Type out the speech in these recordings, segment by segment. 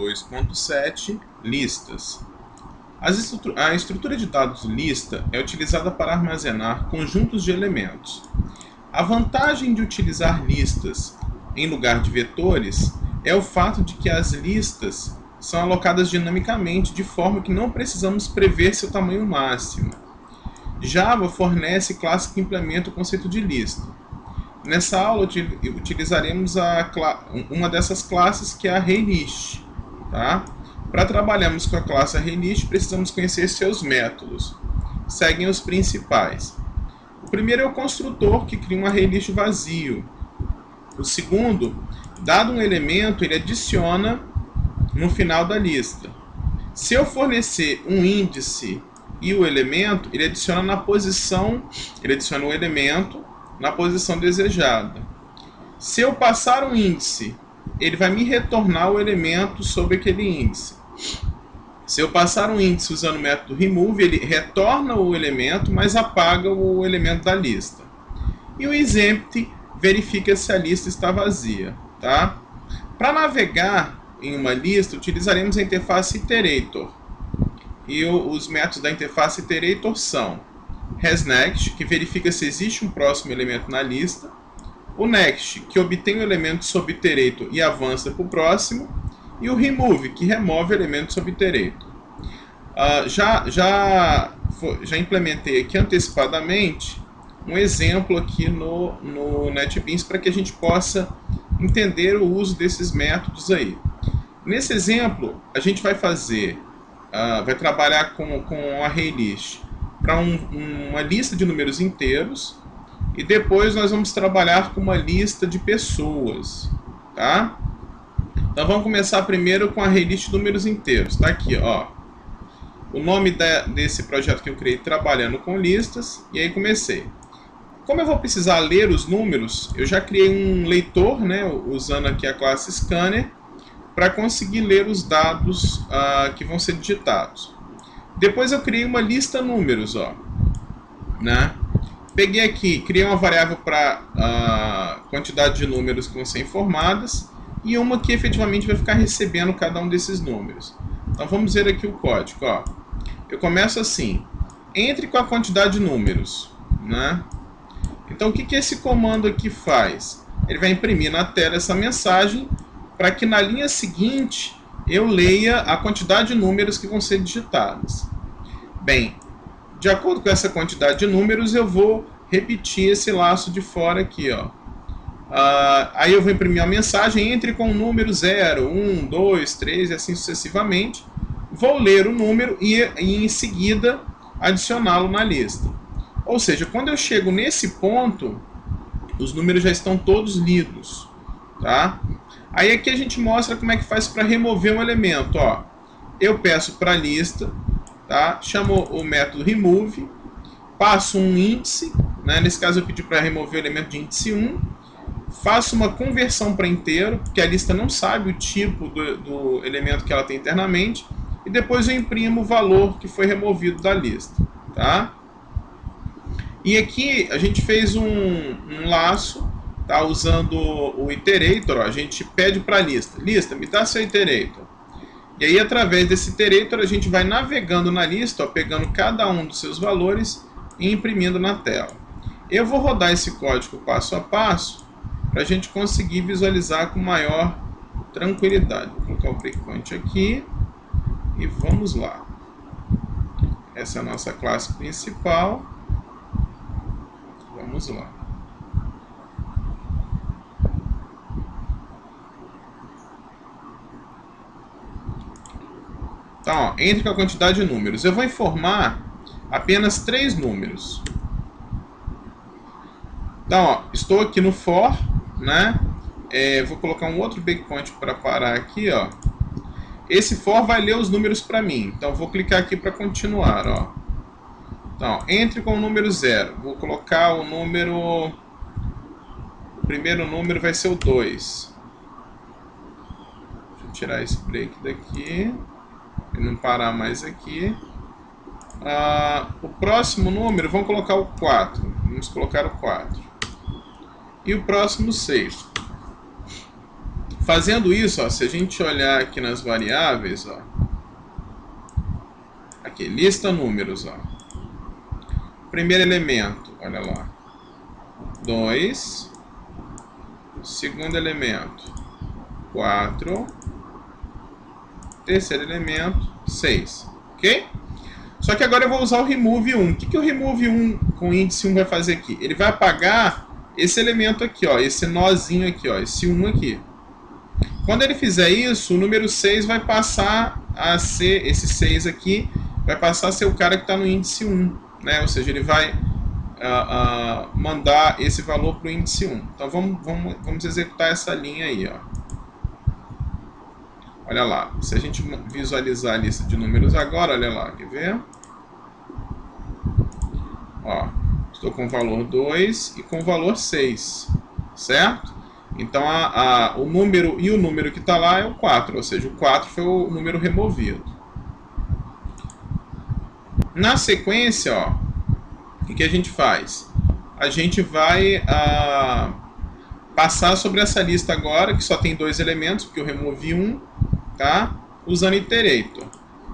2.7, listas. A estrutura de dados lista é utilizada para armazenar conjuntos de elementos. A vantagem de utilizar listas em lugar de vetores é o fato de que as listas são alocadas dinamicamente, de forma que não precisamos prever seu tamanho máximo. Java fornece classe que implementa o conceito de lista. Nessa aula utilizaremos uma dessas classes, que é a ArrayList. Tá? Para trabalharmos com a classe ArrayList, precisamos conhecer seus métodos. Seguem os principais. O primeiro é o construtor, que cria um ArrayList vazio. O segundo, dado um elemento, ele adiciona no final da lista. Se eu fornecer um índice e o elemento, ele adiciona o elemento na posição desejada. Se eu passar um índice, ele vai me retornar o elemento sobre aquele índice. Se eu passar um índice usando o método remove, ele retorna o elemento, mas apaga o elemento da lista. E o isEmpty verifica se a lista está vazia. Tá? Para navegar em uma lista, utilizaremos a interface iterator. E os métodos da interface iterator são hasNext, que verifica se existe um próximo elemento na lista, o next, que obtém o elemento sob iterator e avança para o próximo, e o remove, que remove o elemento sob iterator. Já implementei aqui antecipadamente um exemplo aqui no NetBeans para que a gente possa entender o uso desses métodos aí. Nesse exemplo, a gente vai trabalhar com ArrayList para uma lista de números inteiros, e depois nós vamos trabalhar com uma lista de pessoas, tá? Então vamos começar primeiro com a ArrayList de números inteiros. Está aqui, ó, o nome desse projeto que eu criei trabalhando com listas, e aí comecei. Como eu vou precisar ler os números, eu já criei um leitor, né, usando aqui a classe Scanner, para conseguir ler os dados que vão ser digitados. Depois eu criei uma lista números, ó, né? Peguei aqui, criei uma variável para quantidade de números que vão ser informadas e uma que efetivamente vai ficar recebendo cada um desses números. Então vamos ver aqui o código, ó. Eu começo assim: entre com a quantidade de números, né? Então o que esse comando aqui faz? Ele vai imprimir na tela essa mensagem para que na linha seguinte eu leia a quantidade de números que vão ser digitados. Bem, de acordo com essa quantidade de números, eu vou repetir esse laço de fora aqui, ó. Aí eu vou imprimir a mensagem: entre com o número 0, 1, 2, 3 e assim sucessivamente. Vou ler o número e em seguida adicioná-lo na lista. Ou seja, quando eu chego nesse ponto, os números já estão todos lidos, tá? Aí aqui a gente mostra como é que faz para remover um elemento, ó. Eu peço para a lista, tá? Chamo o método remove, passo um índice, né? Nesse caso eu pedi para remover o elemento de índice 1, faço uma conversão para inteiro, porque a lista não sabe o tipo do elemento que ela tem internamente, e depois eu imprimo o valor que foi removido da lista, tá? E aqui a gente fez um laço, tá? Usando o iterator, ó, a gente pede para a lista: lista, me dá seu iterator. E aí, através desse iterator, a gente vai navegando na lista, ó, pegando cada um dos seus valores e imprimindo na tela. Eu vou rodar esse código passo a passo para a gente conseguir visualizar com maior tranquilidade. Vou colocar o breakpoint aqui e vamos lá. Essa é a nossa classe principal. Vamos lá. Então, ó, entre com a quantidade de números. Eu vou informar apenas 3 números. Então, ó, estou aqui no for, né? Vou colocar um outro breakpoint para parar aqui, ó. Esse for vai ler os números para mim. Então, vou clicar aqui para continuar, ó. Então, entre com o número 0. Vou colocar o número... O primeiro número vai ser o 2. Deixa eu tirar esse break daqui. Para não parar mais aqui. O próximo número, vamos colocar o 4. Vamos colocar o 4. E o próximo 6. Fazendo isso, ó, se a gente olhar aqui nas variáveis, ó, aqui, lista números, ó. Primeiro elemento, olha lá, 2. Segundo elemento, 4. Terceiro elemento, 6. Ok? Só que agora eu vou usar o remove 1. O que o remove 1 com índice 1 vai fazer aqui? Ele vai apagar esse elemento aqui, ó, esse nozinho aqui, ó, esse 1 aqui. Quando ele fizer isso, o número 6 vai passar a ser, esse 6 aqui, vai passar a ser o cara que está no índice 1. Né? Ou seja, ele vai mandar esse valor para o índice 1. Então vamos executar essa linha aí. Ó. Olha lá, se a gente visualizar a lista de números agora, olha lá, quer ver? Ó, estou com o valor 2 e com o valor 6, certo? Então o número e o número que está lá é o 4, ou seja, o 4 foi o número removido. Na sequência, ó, o que a gente faz? A gente vai passar sobre essa lista agora, que só tem 2 elementos, porque eu removi 1, tá? Usando iterator.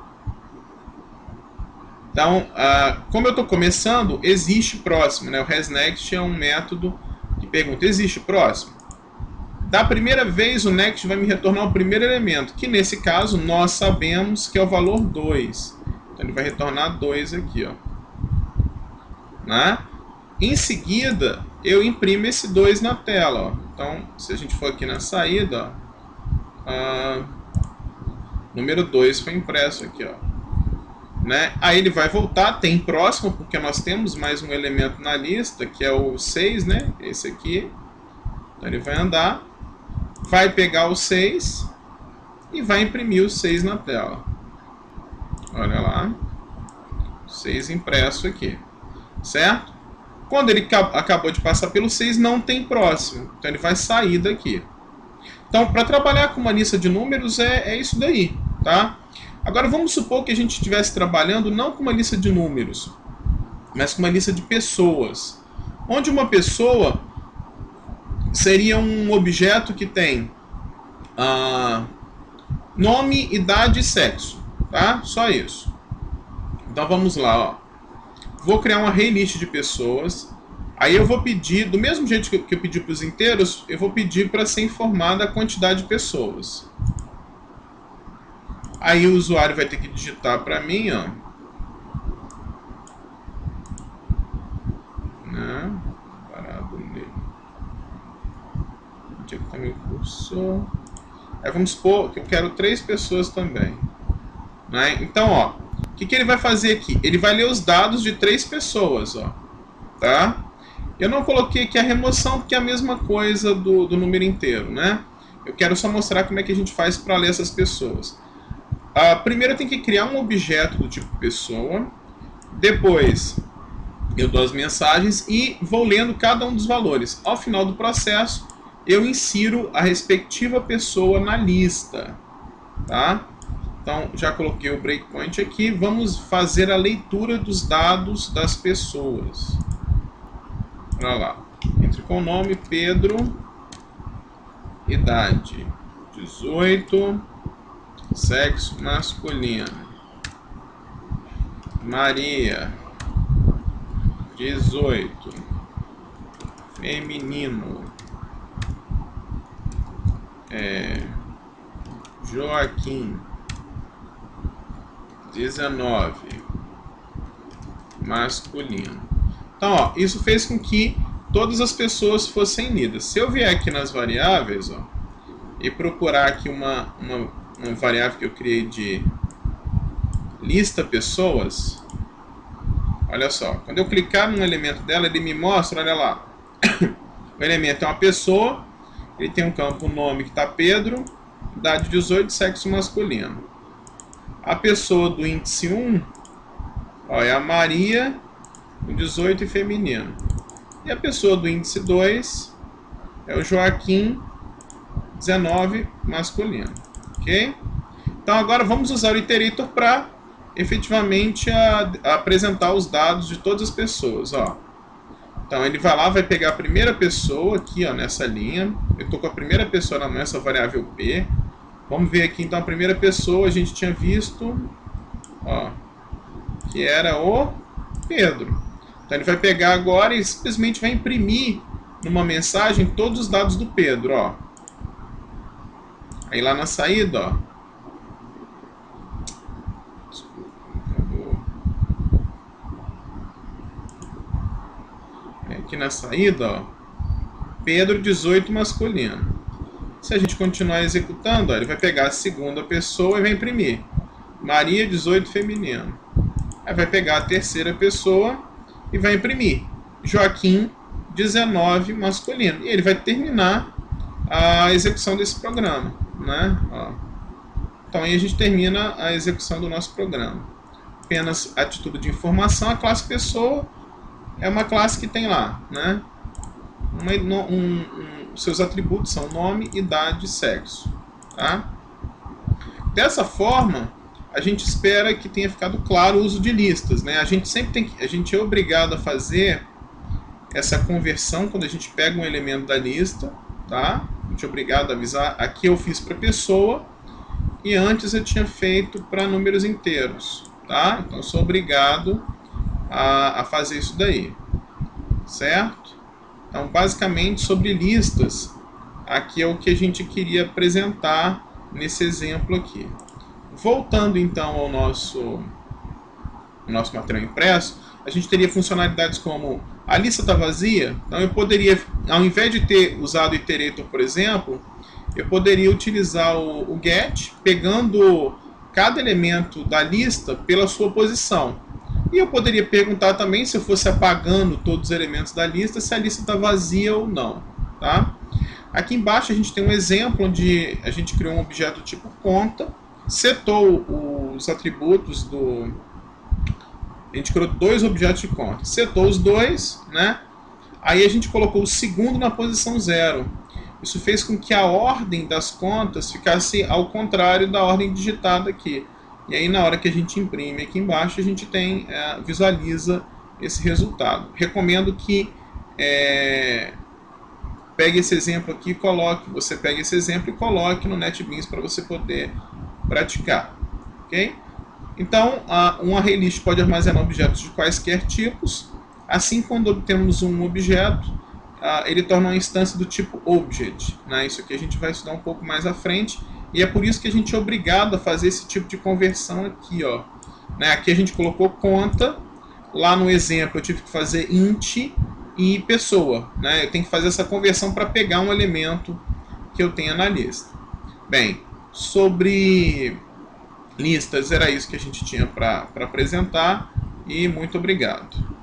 Então, como eu estou começando, existe próximo, né? O hasNext é um método que pergunta, existe próximo? Da primeira vez, o next vai me retornar o primeiro elemento, que nesse caso nós sabemos que é o valor 2. Então ele vai retornar 2 aqui, ó. Né? Em seguida, eu imprimo esse 2 na tela, ó. Então, se a gente for aqui na saída, ó, número 2 foi impresso aqui, ó. Né? Aí ele vai voltar, tem próximo, porque nós temos mais um elemento na lista, que é o 6, né? Esse aqui. Então ele vai andar, vai pegar o 6 e vai imprimir o 6 na tela. Olha lá, 6 impresso aqui, certo? Quando ele acabou de passar pelo 6, não tem próximo, então ele vai sair daqui. Então, para trabalhar com uma lista de números é isso daí, tá? Agora vamos supor que a gente estivesse trabalhando não com uma lista de números, mas com uma lista de pessoas, onde uma pessoa seria um objeto que tem nome, idade e sexo, tá? Só isso. Então vamos lá, ó. Vou criar uma array list de pessoas. Aí eu vou pedir, do mesmo jeito que eu pedi para os inteiros, eu vou pedir para ser informada a quantidade de pessoas. Aí o usuário vai ter que digitar para mim, ó. Né? Parado ali. Onde é que está meu cursor? Aí vamos supor que eu quero 3 pessoas também. Né? Então, ó, o que ele vai fazer aqui? Ele vai ler os dados de 3 pessoas, ó. Tá? Eu não coloquei aqui a remoção porque é a mesma coisa do número inteiro, né? Eu quero só mostrar como é que a gente faz para ler essas pessoas. Primeiro eu tenho que criar um objeto do tipo pessoa. Depois eu dou as mensagens e vou lendo cada um dos valores. Ao final do processo, eu insiro a respectiva pessoa na lista. Tá? Então, já coloquei o breakpoint aqui. Vamos fazer a leitura dos dados das pessoas. Olha lá. Entre com o nome Pedro. Idade 18. Sexo masculino. Maria 18. Feminino. Joaquim 19. Masculino. Então, ó, isso fez com que todas as pessoas fossem lidas. Se eu vier aqui nas variáveis, ó, e procurar aqui uma variável que eu criei de lista pessoas, olha só, quando eu clicar num elemento dela, ele me mostra, olha lá, o elemento é uma pessoa, ele tem um campo nome que está Pedro, idade 18, sexo masculino. A pessoa do índice 1, ó, é a Maria, 18 e feminino. E a pessoa do índice 2 é o Joaquim, 19, masculino. Ok? Então agora vamos usar o iterator para efetivamente apresentar os dados de todas as pessoas. Ó. Então ele vai lá, vai pegar a primeira pessoa aqui, ó, nessa linha. Eu estou com a primeira pessoa nessa variável P. Vamos ver aqui então a primeira pessoa, a gente tinha visto, ó, que era o Pedro. Então ele vai pegar agora e simplesmente vai imprimir numa mensagem todos os dados do Pedro, ó. Aí lá na saída, ó. Aqui na saída, ó. Pedro 18 masculino. Se a gente continuar executando, ó, ele vai pegar a segunda pessoa e vai imprimir Maria 18 feminino. Aí vai pegar a terceira pessoa e vai imprimir Joaquim 19 masculino. E ele vai terminar a execução desse programa, né? Ó. Então aí a gente termina a execução do nosso programa. Apenas a título de informação, a classe pessoa é uma classe que tem lá, né? Seus atributos são nome, idade e sexo. Tá? Dessa forma, a gente espera que tenha ficado claro o uso de listas, né? A gente é obrigado a fazer essa conversão quando a gente pega um elemento da lista, tá? A gente é obrigado a avisar. Aqui eu fiz para pessoa e antes eu tinha feito para números inteiros, tá? Então eu sou obrigado a fazer isso daí, certo? Então, basicamente, sobre listas, aqui é o que a gente queria apresentar nesse exemplo aqui. Voltando, então, ao nosso material impresso, a gente teria funcionalidades como a lista está vazia, então eu poderia, ao invés de ter usado o iterator, por exemplo, eu poderia utilizar o get, pegando cada elemento da lista pela sua posição. E eu poderia perguntar também, se eu fosse apagando todos os elementos da lista, se a lista está vazia ou não. Tá? Aqui embaixo a gente tem um exemplo onde a gente criou um objeto tipo conta, setou os atributos do... A gente criou dois objetos de conta, setou os dois, né? Aí a gente colocou o segundo na posição 0. Isso fez com que a ordem das contas ficasse ao contrário da ordem digitada aqui. E aí na hora que a gente imprime aqui embaixo, a gente visualiza esse resultado. Recomendo que pegue esse exemplo aqui e você pegue esse exemplo e coloque no NetBeans para você poder praticar. Ok? Então, um ArrayList pode armazenar objetos de quaisquer tipos. Assim, quando obtemos um objeto, ele torna uma instância do tipo Object. Né? Isso aqui a gente vai estudar um pouco mais à frente. E é por isso que a gente é obrigado a fazer esse tipo de conversão aqui, ó. Né? Aqui a gente colocou conta, lá no exemplo eu tive que fazer int e pessoa. Né? Eu tenho que fazer essa conversão para pegar um elemento que eu tenha na lista. Bem, sobre listas era isso que a gente tinha para apresentar e muito obrigado.